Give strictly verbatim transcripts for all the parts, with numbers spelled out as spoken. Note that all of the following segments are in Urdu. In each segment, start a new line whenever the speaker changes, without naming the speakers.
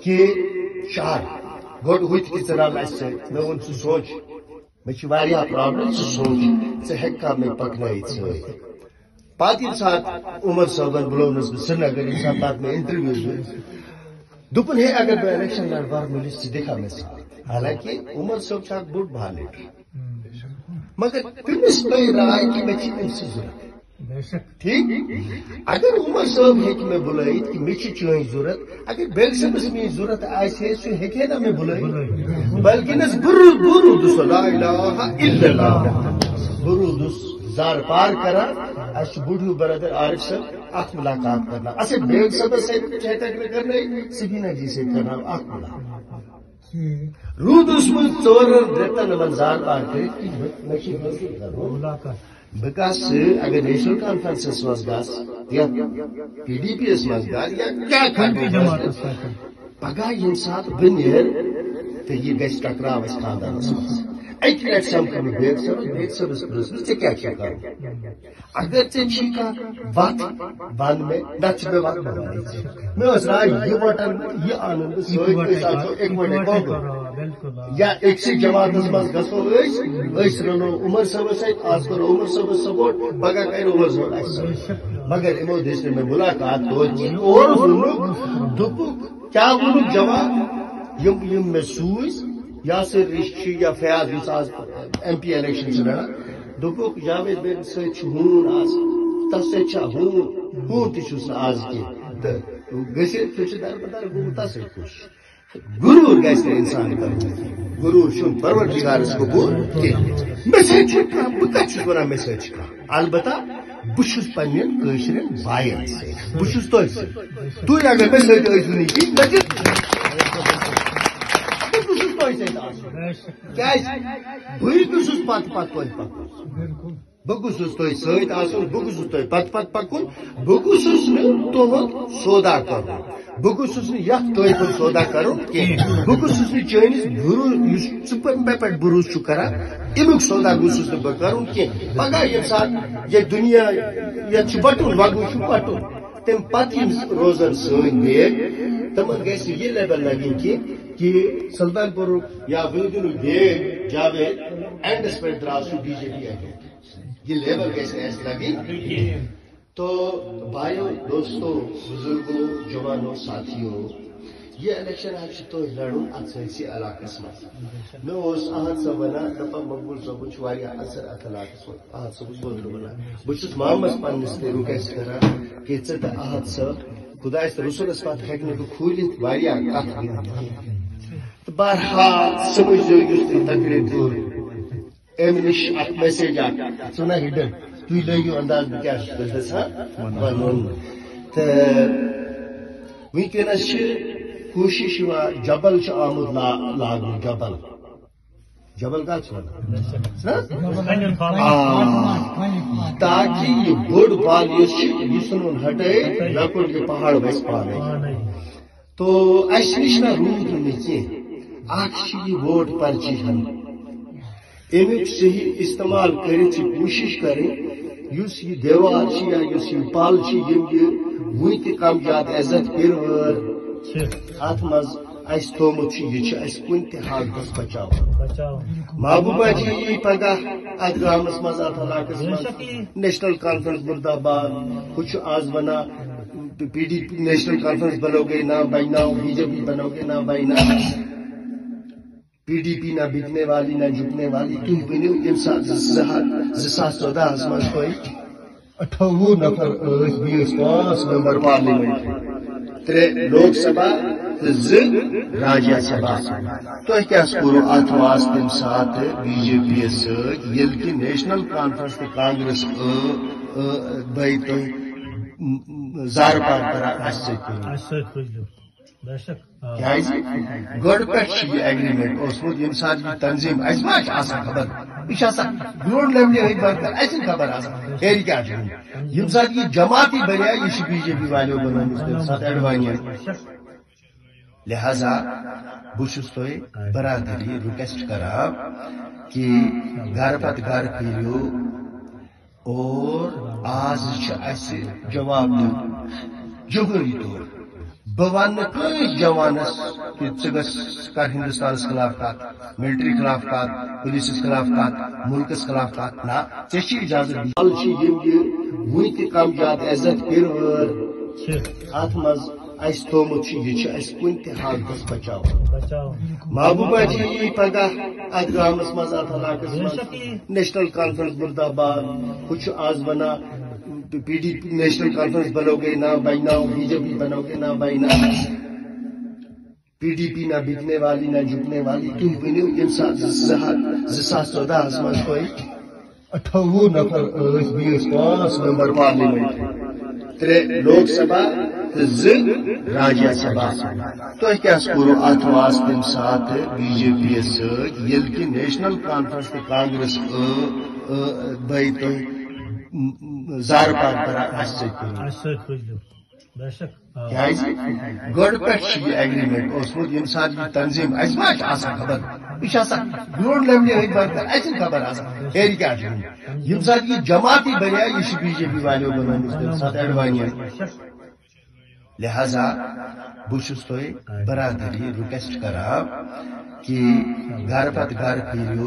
کہ شہر گوڑ ہوت کی چرال ایسے میں ان سے سوچ میں چواریہ پرابلم سے سوچ سے ہیکا میں پکنائی سے پات انسان عمر صاحبان بلونس سرینگر انسان بات میں انٹرویوز ہوئے دوپن ہے اگر میں الیکشن لڑ بار مجھے سے دیکھا میں ساتھ حالانکہ عمر صاحب چاک بوٹ بھالے مگر تمس کوئی رائے کہ میں چیز سے ضرورت ٹھیک اگر عمر صاحب ہے کہ میں بلائی کہ میں چوئی ضرورت اگر بیگ صاحب میں ضرورت آئے سو ہے نا میں بلائی بلکہ نس برود برود لا الہ الا اللہ برود زار پار کرا اس بوڑھو برادر عارف صاحب اخ ملاقات کرنا اسے بیگ صاحب سے چہتا کرنا سبینہ جی سے کرنا اخ ملاقات رود اس من ژور رٮ۪تن یِمن زار پار کٔرِتھ مےٚ چھِ بکاس اگر نیشنل کانفرنسس مز گس یا پی ڈی پی یس مز گس یا کیا پگہ یم سات بہ نیر تو یہ گژھِ ٹکراو اس خاندانس مز اکہ لٹہ سمکھو بہ بیگ صٲب بیگ صٲبس پرژھمس ژےٚ کیٛاہ چھُے کرُن اگر ژےٚ چھی کانٛہہ وتھ ون مےٚ نتہٕ چھِ مےٚ وتھ بہٕ ونے ژےٚ مےٚ ٲس راے یہِ وٹن یہِ انُن بہٕ سۭتۍ أسۍ آسو اِکوٹے کۄنٛگُر یا أکسٕے جماعتس مز گژھو أسۍ أسۍ رنو عمر صٲبس سۭتۍ آز کرو عمر صٲبس سپورٹ پگہہ کرِ عمر صٲب اسہِ سۭتۍ مگر یِمو دِژ نہٕ مےٚ مُلاقات توتہِ اور ووٚنُکھ دوٚپُکھ کیٛاہ ووٚنُکھ جواب یِم یِم مےٚ سوٗزۍ یاسر رشی یا فیاض یُس آز ایم پی الیکشن چھ لڑان دوٚپُکھ جاوید بیگ سۭتۍ چھُ ہوٗن آز تس سۭتۍ چھا ہوٗن ہوٗن تہِ چھُس نہٕ آز کینٛہہ تہٕ گٔژھِتھ سُہ چھُ دربدر گوٚمُت تس سۭتۍ خوش غروٗر گژھِ نہٕ اِنسان کرُن غروٗر چھُنہٕ پروردگارس قبوٗل کینٛہہ مےٚ سۭتۍ چھُ کانٛہہ بہٕ کتہِ چھُس ونان مےٚ سۭتۍ چھُ کانٛہہ البتہ بہٕ چھُس پننٮ۪ن کٲشرٮ۪ن بایَن سۭتۍ بہٕ چھُس تۄہہِ سۭتۍ تُہۍ اگر مےٚ سۭتۍ ٲسِو نہٕ کِہیٖنۍ مےٚ بہٕ گوٚژھُس پتہٕ پتہٕ توتہِ پکُن بہٕ گوٚژھُس تۄہہِ سۭتۍ آسُن بہٕ گوٚژھُس تۄہہِ پتہٕ پتہٕ پکُن بہٕ گوٚژھُس نہٕ تُہُنٛد سودا کرُن بہٕ گوٚژھُس نہٕ یتھ تۄہہِ ہُنٛد سودا کرُن کینٛہہ بہٕ گوٚژھُس نہٕ چٲنِس بروٗس یُس ژٕ مےٚ پٮ۪ٹھ بروٗس چھُ کران امیُک سودا گوٚژھُس نہٕ بہٕ کرُن کینٛہہ پگہہ ییٚمہِ ساتہٕ ییٚتہِ دُنیا یتھ چھُ بٹُن وگُن چھُ بٹُن تمہِ پتہٕ یِم روزن سٲنۍ بیگ تمن گژھِ یہِ لیبل لگٕنۍ کینٛہہ کہ سلطان پورُک یا وٕنکیٚنُک بیگ جاوید اینڈس پٮ۪ٹھ درٛاو سُہ بی جے پی ایجنٹ یہ لیبل گژھِ نہٕ اَسہِ لگٕنۍ تو بھائیو دوستو بزرگو جوانو ساتھیو یہ الیکشن حظ چھُ تۄہہِ لڑُن اتھ سٲرسٕے علاقس منٛز مےٚ اوس احد صٲب ونان دپان مقبوٗل صٲبُن چھُ واریاہ اثر اتھ علاقس منٛز احد صٲبُن اوترٕ ونان بہٕ چھُس محمد پننس تہِ رِکویسٹ کران کہ ژٕ تہٕ احد صٲب خدایس تہٕ رسولس پتہٕ ہیٚکہِ نہٕ بہٕ کھوٗلِتھ واریاہ کتھ ؤنِتھ تہٕ بہرحال سمجھو یُس تُہۍ تقریٖر کوٚر امہِ نِش اکھ میسیج اکھ ژٕ نہ ہِڈن تُہۍ لٲگِو انداز بہٕ کیٛاہ چھُس تۄہہِ یژھان ونُن تہٕ وٕنکیٚنس چھِ کوٗشش یِوان جبل چھُ آمُت لاگنہٕ جبل جبل کتھ چھِ ونان تاکہ یہ بوٚڑ بال یُس چھِ یہِ ژھٕنُن ہٹٲیِتھ لۄکُٹ یہِ پہاڑ وسہِ پانے تو اسہِ نِش نہ روٗد نہٕ مےٚ کینٛہہ اکھ چھِ یہِ ووٹ پرچی ہن امیُک صحیح استعمال کٔرِتھ چھِ کوٗشش کرٕنۍ یُس یہِ دیوار چھِ یا یُس یِم پل چھِ یِم یہِ وُنہِ تہِ کم زیادٕ عزت پِروٲر اتھ منٛز اسہِ تھوٚومُت چھُ یہِ چھُ اسہِ کُنہِ تہِ حالتس بچاوان محبوبہ جی یی پگہہ اتھ گامس منٛز اتھ علاقس منٛز نیشنل کانفرنس مردآباد ہُہ چھُ آز ونان P D P national conference بنو گے نہ بناؤ بی جے پی بنو گے نہ بنا پی ڈی پی نہ بکنے والی نہ جھکنے والی تُہۍ ؤنِو ییٚمہِ ساتہٕ زٕ ساس ژۄدہس منٛز تۄہہِ اٹھووُہ نفر ٲسۍ بیٚیہِ ٲسۍ پانٛژھ ممبر پارلِمنٹ ترٛےٚ لوک سبھا تہٕ زٕ راجیہ سبھا تۄہہِ کیٛاہ کوٚروٕ اتھ واسطہٕ تمہِ ساتہٕ بی جے پی یس سۭتۍ ییٚلہِ کہِ نیشنل کانفرنس تہٕ کانگریس بٲے تۄہہِ زارٕ پار کران اسہِ سۭتۍ کیٛازِ گۄڈٕ پٮ۪ٹھ چھُ یہِ ایگریمنٹ اوسمُت ییٚمہِ ساتہٕ یہِ تنظیٖم اسہِ ما چھِ آسان خبر یہِ چھِ آسان گرٛاوُنٛڈ لیولہِ ہٕنٛدۍ برکر اسہِ چھنہٕ خبر آسان ہیٚرِ کیٛاہ چھُ ییٚمہِ ساتہٕ یہِ جماعتی بنے یہِ چھِ بی جے پی والیو بنٲومٕژ تمہِ ساتہٕ ایڈوانین لہذا بہٕ چھُس تۄہہِ برادری رِکویسٹ کران کہ گرٕ پتہٕ گرٕ پھیرِو اور آز چھُ اسہِ جواب دیُن جمہوٗری طور بہ ون کس جوانس کہ ثس کر ہندوستان خلاف کت ملٹری خلاف کت پولیس خلاف کت ملکس خلاف کت نا ٹھیک اجازت ون تہ کم زیادہ عزت کر ات مز اس تھومت یہ اس کن تہ حالتس بچاؤ محبوبہ جی پگہ ات گامس مز ات علاقس مز نیشنل کانفرنس مرد آباد کچھ آز بنا P D P national conference بنو گے نہ بہنا بی جے پی بنو گے نہ بہنا پی ڈی پی نہ بکنے والی نہ جھکنے والی تم ونو یم سات زاس چودہ مز ہوئی اٹھوہ نفر بیس پانچ ممبر پارلیمنٹ ترے لوک سبھا راجیہ سبھا تھی کیا کورو ات واس تم سات بی جے پی سل کہ نیشنل کانفرنس تو کانگریس بھائی تھی زار پار کران گۄڈٕ پٮ۪ٹھ چھُ یہِ ایگریمنٹ اوسمُت ییٚمہِ ساتہٕ یہِ تنظیٖم اَسہِ ما چھِ آسان خبر یہِ چھِ آسان گرٛاوُنٛڈ لیولہِ ہٕنٛدۍ برکر اَسہِ چھِنہٕ خبر آسان ہیٚرِ کیٛاہ چھُ ییٚمہِ ساتہٕ یہِ جماعتی بنے یہِ چھِ بی جے پی والیو بنٲومٕژ تَمہِ ساتہٕ ایڈوانیَن لہذا بہٕ چھُس تۄہہِ برادری رِکویسٹ کران کہ گھر پتہٕ گھر پھیرِو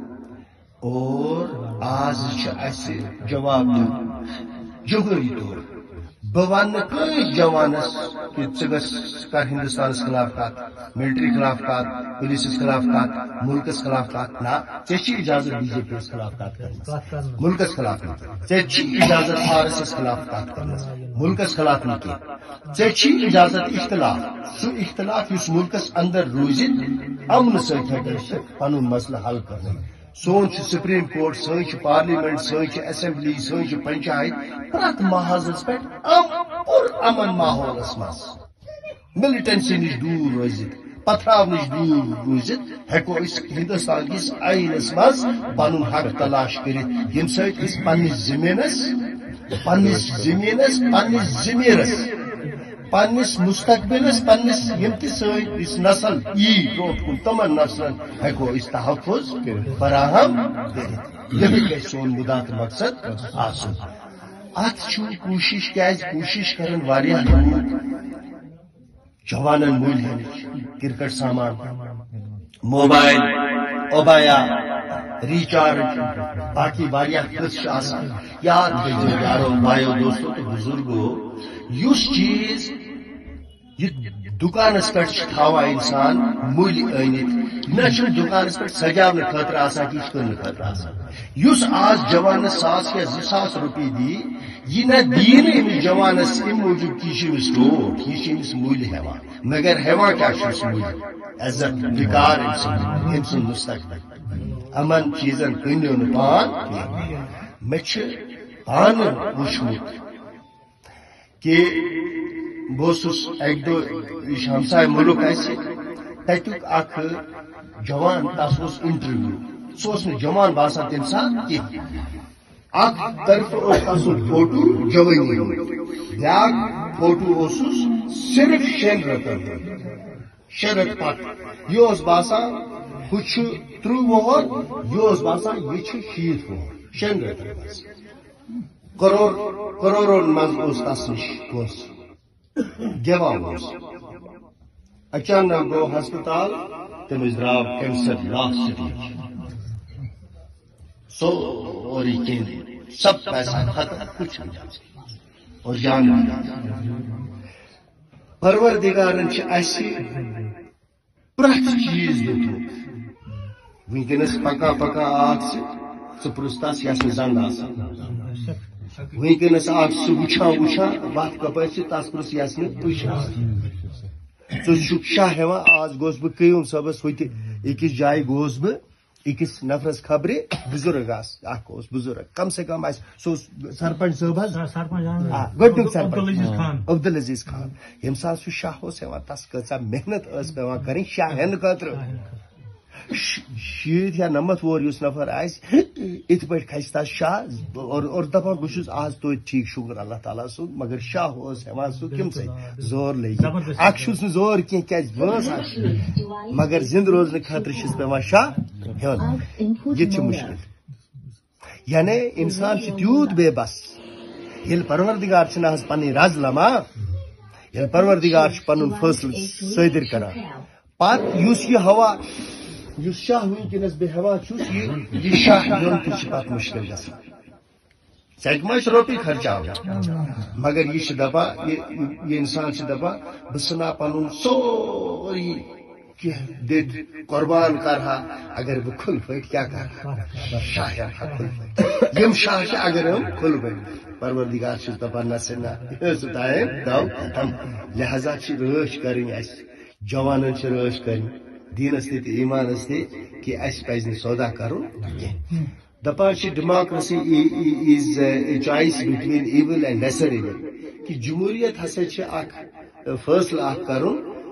اور آز چھُ اَسہِ جواب دیُن جوہری طور بہ ون کس جوانس کہ ثس کر ہندوستان خلاف کت ملٹری خلاف کت پولیس خلاف کت ملکس خلاف کت نا ٹھیک اجازت بی جے پی خلاف کت کرنس ملکس خلاف ٹھیک اجازت آر ایس ایس خلاف کت کرنس ملکس خلاف نہ کی ٹھیک اجازت اختلاف سہ اختلاف اس ملکس اندر روزت امن ست پن مسئلہ حل کرنے سون سپریم کورٹ سن پارلیمنٹ سن اسمبلی سن پنچایت پرت محاذس پہ پور امن ماحولس مز ملٹنسی نش دور روزت پتھراو نش دور روزت ہیکو اس ہندوستان کس آئینس مز پن حق تلاش کرت یم سۭتۍ أسۍ پننس زمینس پننس زمینس پننس ضمیرس پننس مستقبلس پننس یم تہ سس نسل ای برو کن تمن نسلن ہیکو اس تحفظ فراہم کرت یہ گژھِ سون مدا تو مقصد آسن ات کوشش کیاز کوشش کرن واریاہ لوگ جوانن مول ہن کرکٹ سامان موبائل اوبایا ریچارج باقی واریاہ قسط آسان یاد تھٲیزیو یارو بایو دوستو تو بزرگو یس چیز یہ دکانس پہ تھاوان انسان مل أنت نہ دکانس پہ سجاونہ خاطر آسان کہ کٕننہٕ خاطر آسان یس آز جوانس ساس یا زٕ ساس رۄپیہِ دی یہ نہ دی نہٕ أمِس جوانس امہِ موٗجوٗب کہ یہِ چھُ أمِس ٹوٹھ یہِ چھُ أمِس مٔلۍ ہٮ۪وان مگر ہٮ۪وان کیٛاہ چھُس مٔلۍ عزت وقار أمۍ سُنٛد أمۍ سُنٛد مستقبل یِمن چیٖزن کٕنِو نہٕ پان کینٛہہ مےٚ چھُ پانہٕ وٕچھمُت کہ بہٕ اوسُس اکہِ دۄہ یُس ہمساے مُلک اسہِ تتیُک اکھ جوان تس اوس انٹرویو سُہ اوس نہٕ جوان باسان تمہِ ساتہٕ کینٛہہ اکھ طرفہٕ اوس تسُنٛد فوٹو جوٲنی ہُنٛد بیاکھ فوٹو اوسُس صرف شیٚن رٮ۪تن ہُنٛد شےٚ رٮ۪تھ پتہٕ یہِ اوس باسان ہُہ چھُ تٕرٛہ وُہر یہِ اوس باسان یہِ چھُ شیٖتھ وُہر شیٚن رٮ۪تن منٛز کرور کرورن منٛز اوس تس نِش پونٛسہٕ گیوان اوس اچانک گو ہسپتال تمس درٛاو کینسر لاسٹ سٹیج سورُے کینٛہہ سب پیسہ ختم کچھ نہیں اور جان پروردگارن چھ اسہِ پرٛٮ۪تھ چیٖز دیُتمُت ونکیٚنس پکان پکان آکھ ژٕ ژٕ پرٛژھ یس نہٕ زنٛگ آسان ونکیٚنس آکھ سُہ وٕچھان وٕچھان وتھ کپٲرۍ چھِ تس پرٛژھ یس نہٕ پُش آسان ژٕ چھُکھ شاہ ہٮ۪وان آز گوس بہٕ قیوم صٲبس ہوٚتہِ أکِس جایہِ گوس بہٕ أکِس نفرس خبرِ بُزرگ آس اکھ اوس بُزرگ کم سے کم آسہِ سُہ اوس سرپنچ صٲب حظ گۄڈنیُک سرپنچ عبدالعزیز خان ییٚمہِ ساتہٕ سُہ شاہ اوس ہٮ۪وان تس کۭژاہ محنت ٲس پیوان کرٕنۍ شاہ ہٮ۪نہٕ خٲطرٕ شیٖتھ یا نمتھ وُہر یُس نفر آسہِ یِتھ پٲٹھۍ کھسہِ تس شاہ اور دپان بہٕ چھُس آز توتہِ ٹھیٖک شُکر اللہ تعالیٰ سُنٛد مگر شاہ اوس ہٮ۪وان سُہ کمہِ سۭتۍ زور لٔگِتھ اکھ چھُس نہٕ زور کینٛہہ کیازِ بہٕ آسان مگر زنٛدٕ روزنہٕ خٲطرٕ چھُس پیوان شاہ ہیوٚن یہِ تہِ چھُ مُشکل یعنی انسان چھُ تیوٗت بے بس ییٚلہِ پروردگار چھُنہٕ حظ پنٕنۍ رز لمان یعنی پروردگار پن فیصل صادر کران پت اس یہ ہوا اس شاہ ونکس بے ہوا چھ یہ شاہ نیون تہ پتہ مشکل گژھان ژےٚ ما چھُ رۄپیہِ خرچاوٕنۍ مگر یہ دپان یہ انسان دپان بہ ژھٕنہا پنُن سورُے کینٛہہ دِتھ قربان کرہا اگر بہ کھل پٲٹھۍ کیٛاہ کرہا شاہ ہٮ۪مہا کھل پٲٹھۍ یم شاہ چھِ اگر ہم کھل پٲٹھۍ پروردگار چھُس دپان نہ سا نہ سُہ ٹایم گوٚو ختم لہذا چھِ رٲچھ کرٕنۍ اَسہِ جوانن چھِ رٲچھ کرٕنۍ دیٖنس تہِ تہٕ ایٖمانس تہِ کہِ اَسہِ پزِ نہٕ سودا کرُن کینٛہہ دپان چھِ democracy is a choice between evil and lesser evil کہ جمہوریت ہسا چھِ اکھ فیصلہ اکھ کرُن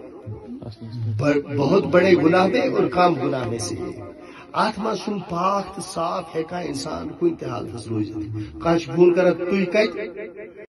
بہت بڑے گناہ میں اور کم گناہ میں سے ات من چھُنہٕ پاک تو صاف ہیکان انسان کُنہِ تہِ حالتس روزِتھ کانٛہہ چھُ بوٗن کران تُہۍ کتہِ